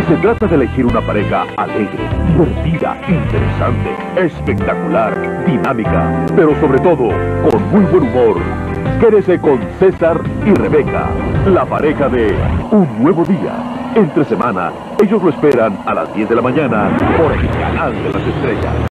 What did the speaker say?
Se trata de elegir una pareja alegre, divertida, interesante, espectacular, dinámica, pero sobre todo, con muy buen humor. Quédese con César y Rebeca, la pareja de Un Nuevo Día. Entre semana, ellos lo esperan a las 10 de la mañana por el Canal de las Estrellas.